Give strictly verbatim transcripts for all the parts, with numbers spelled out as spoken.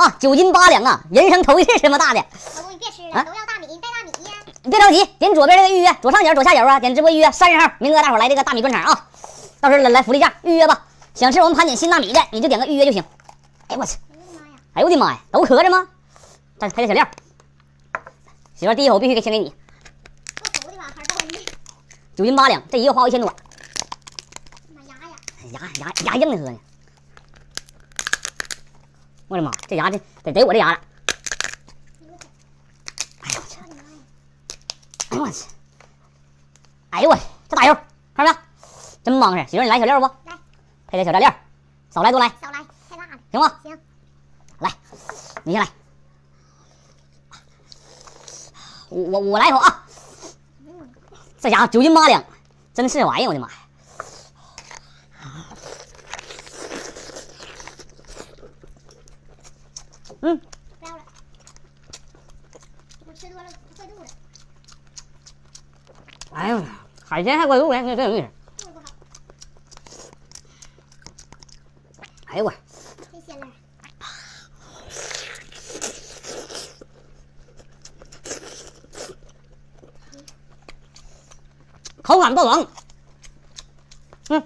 啊，九斤八两啊，人生头一次这么大的。 老公，你别吃了，都要大米，你带大米呀。 你别着急，点左边这个预约，左上角、左下角啊，点直播预约，三十号，明哥大伙来这个大米专场啊，到时候来来福利价预约吧。想吃我们盘点新大米的，你就点个预约就行。哎呦我去！哎呦我的妈呀，都磕着吗？再配点小料，媳妇第一口必须给先给你。 够熟的吧？还是高级？ 九斤八两，这一个花一千多。 妈牙呀！ 牙牙牙硬的喝呢。我的妈，这牙这得得我这牙了。哎呦我去！哎呦我去！哎呦我去！这大油看着没？真帮实！媳妇你来小料不？ 来， 配点小蘸料，少来多来。 少来，太辣了， 行吗？ 行。 来，你先来。我我我来一口啊！这家伙九斤八两，真是玩意儿！我的妈呀！嗯， 不要了，我吃多了坏肚子。 哎呦，海鲜还怪肚子，这真有意思。 肚子不好。 哎呦我， 太鲜了。 口感爆爽。嗯，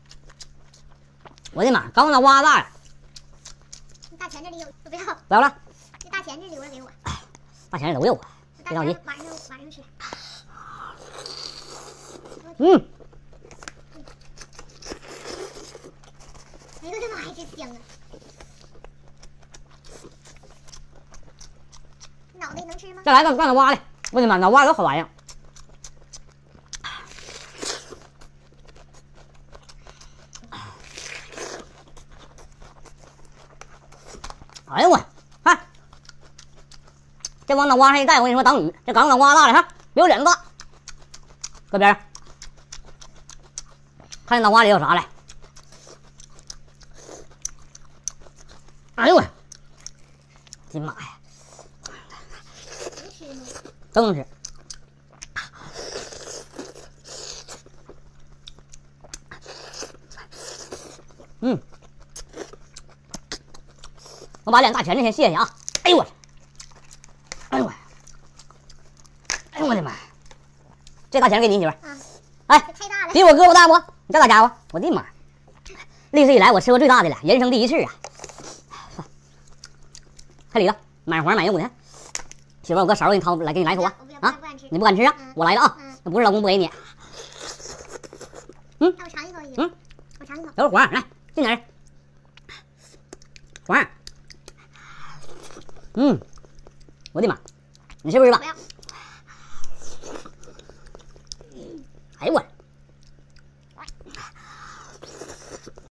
我的妈，刚那挖大了。 大钱这里有，不要， 不要了， 这大钱这留着给我。 大钱都有啊，别着急。 晚上晚上吃。 嗯。 哎呦我的妈呀，真香啊！脑袋能吃吗？ 再来个干脑蛙的，我的妈，脑蛙有好玩意儿。哎呦我，看，这往脑蛙上一盖，我跟你说挡雨，这刚脑蛙大了哈，比我脸大。搁边上，看这脑蛙里有啥来。哎呦我，的妈呀！ 能吃吗？ 都能吃。嗯，我把两大钳子先卸下啊！哎呦我，哎呦我，哎呦我的妈！这大钳给你媳妇儿， 啊， 哎， 太大了。 比我胳膊大不？你这大家伙，我的妈！历史以来我吃过最大的了，人生第一次啊！看里头满黄满油的，媳妇儿，我搁勺给你掏来，给你来一口啊！啊，你不敢吃啊？我来了啊！那不是老公不给你。嗯， 让我尝一口行？ 嗯， 我尝一口。 有点黄，来近点儿。黄，嗯，我的妈，你试不试吧？ 不要。 哎呦我。